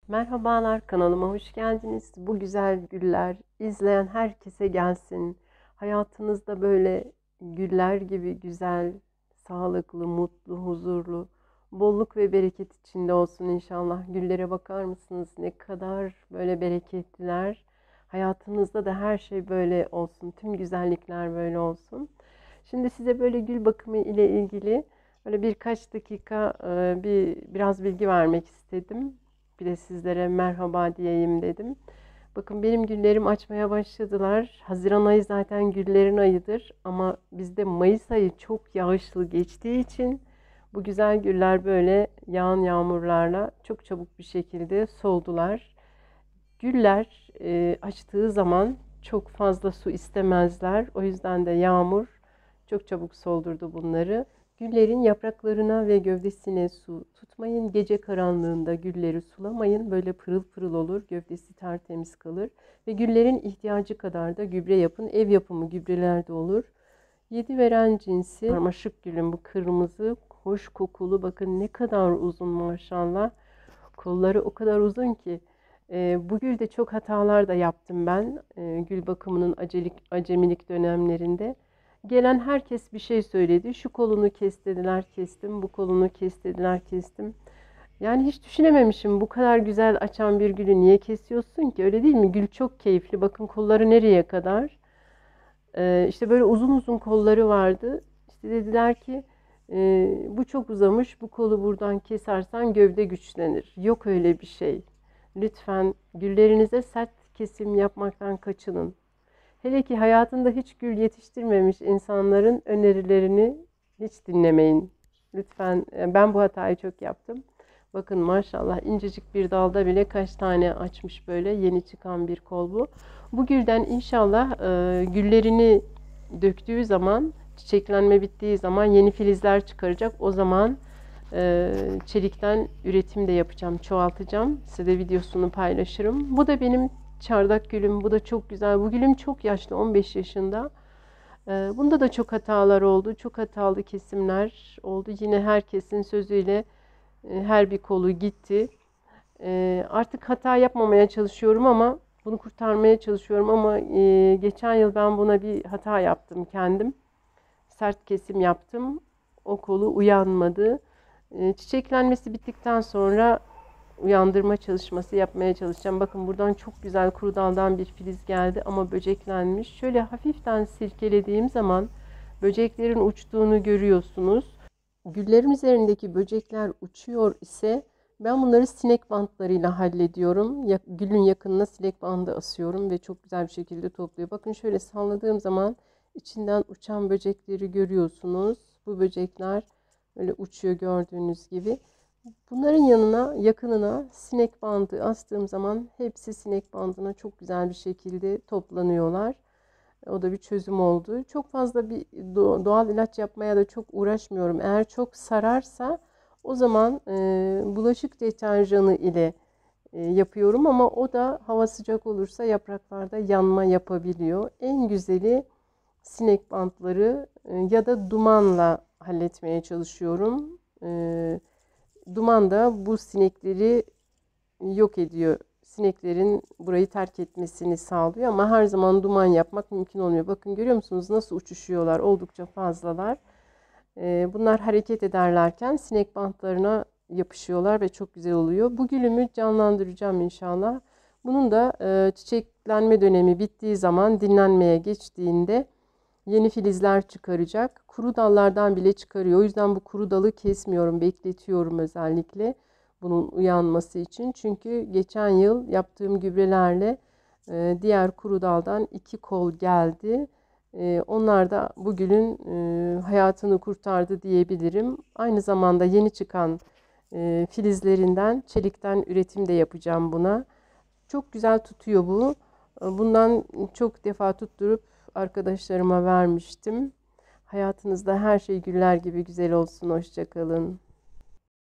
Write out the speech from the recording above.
Merhabalar, kanalıma hoş geldiniz. Bu güzel güller izleyen herkese gelsin. Hayatınızda böyle güller gibi güzel, sağlıklı, mutlu, huzurlu, bolluk ve bereket içinde olsun inşallah. Güllere bakar mısınız? Ne kadar böyle bereketliler. Hayatınızda da her şey böyle olsun. Tüm güzellikler böyle olsun. Şimdi size böyle gül bakımı ile ilgili böyle birkaç dakika biraz bilgi vermek istedim. Bir de sizlere merhaba diyeyim dedim. Bakın benim güllerim açmaya başladılar. Haziran ayı zaten güllerin ayıdır. Ama bizde Mayıs ayı çok yağışlı geçtiği için bu güzel güller böyle yağan yağmurlarla çok çabuk bir şekilde soldular. Güller açtığı zaman çok fazla su istemezler. O yüzden de yağmur çok çabuk soldurdu bunları. Güllerin yapraklarına ve gövdesine su tutmayın. Gece karanlığında gülleri sulamayın. Böyle pırıl pırıl olur. Gövdesi tertemiz kalır. Ve güllerin ihtiyacı kadar da gübre yapın. Ev yapımı gübreler de olur. Yedi veren cinsi sarmaşık gülün bu kırmızı, hoş kokulu. Bakın ne kadar uzun maşallah. Kolları o kadar uzun ki. Bu gülde çok hatalar da yaptım ben. Gül bakımının acemilik dönemlerinde. Gelen herkes bir şey söyledi. Şu kolunu kes dediler, kestim. Bu kolunu kes dediler, kestim. Yani hiç düşünememişim. Bu kadar güzel açan bir gülü niye kesiyorsun ki? Öyle değil mi? Gül çok keyifli. Bakın kolları nereye kadar? İşte böyle uzun uzun kolları vardı. İşte dediler ki bu çok uzamış. Bu kolu buradan kesersen gövde güçlenir. Yok öyle bir şey. Lütfen güllerinize sert kesim yapmaktan kaçının. Hele ki hayatında hiç gül yetiştirmemiş insanların önerilerini hiç dinlemeyin. Lütfen ben bu hatayı çok yaptım. Bakın maşallah incecik bir dalda bile kaç tane açmış böyle yeni çıkan bir kol bu. Bu gülden inşallah güllerini döktüğü zaman çiçeklenme bittiği zaman yeni filizler çıkaracak. O zaman çelikten üretim de yapacağım, çoğaltacağım. Size de videosunu paylaşırım. Bu da benim çardak gülüm. Bu da çok güzel. Bu gülüm çok yaşlı, 15 yaşında. Bunda da çok hatalar oldu. Çok hatalı kesimler oldu. Yine herkesin sözüyle her bir kolu gitti. Artık hata yapmamaya çalışıyorum ama bunu kurtarmaya çalışıyorum ama geçen yıl ben buna bir hata yaptım kendim. Sert kesim yaptım. O kolu uyanmadı. Çiçeklenmesi bittikten sonra uyandırma çalışması yapmaya çalışacağım. Bakın buradan çok güzel kuru daldan bir filiz geldi ama böceklenmiş. Şöyle hafiften silkelediğim zaman böceklerin uçtuğunu görüyorsunuz. Güllerin üzerindeki böcekler uçuyor ise ben bunları sinek bantlarıyla hallediyorum. Gülün yakınına sinek bandı asıyorum ve çok güzel bir şekilde topluyor. Bakın şöyle salladığım zaman içinden uçan böcekleri görüyorsunuz. Bu böcekler böyle uçuyor gördüğünüz gibi. Bunların yanına, yakınına sinek bandı astığım zaman hepsi sinek bandına çok güzel bir şekilde toplanıyorlar. O da bir çözüm oldu. Çok fazla bir doğal ilaç yapmaya da çok uğraşmıyorum. Eğer çok sararsa o zaman bulaşık deterjanı ile yapıyorum ama o da hava sıcak olursa yapraklarda yanma yapabiliyor. En güzeli sinek bantları ya da dumanla halletmeye çalışıyorum. Duman da bu sinekleri yok ediyor. Sineklerin burayı terk etmesini sağlıyor ama her zaman duman yapmak mümkün olmuyor. Bakın görüyor musunuz nasıl uçuşuyorlar? Oldukça fazlalar. Bunlar hareket ederlerken sinek bantlarına yapışıyorlar ve çok güzel oluyor. Bu gülümü canlandıracağım inşallah. Bunun da çiçeklenme dönemi bittiği zaman dinlenmeye geçtiğinde yeni filizler çıkaracak. Kuru dallardan bile çıkarıyor. O yüzden bu kuru dalı kesmiyorum, bekletiyorum özellikle bunun uyanması için. Çünkü geçen yıl yaptığım gübrelerle diğer kuru daldan 2 kol geldi. Onlar da bu gülün hayatını kurtardı diyebilirim. Aynı zamanda yeni çıkan filizlerinden çelikten üretim de yapacağım buna. Çok güzel tutuyor bu. Bundan çok defa tutturup arkadaşlarıma vermiştim. Hayatınızda her şey güller gibi güzel olsun. Hoşça kalın.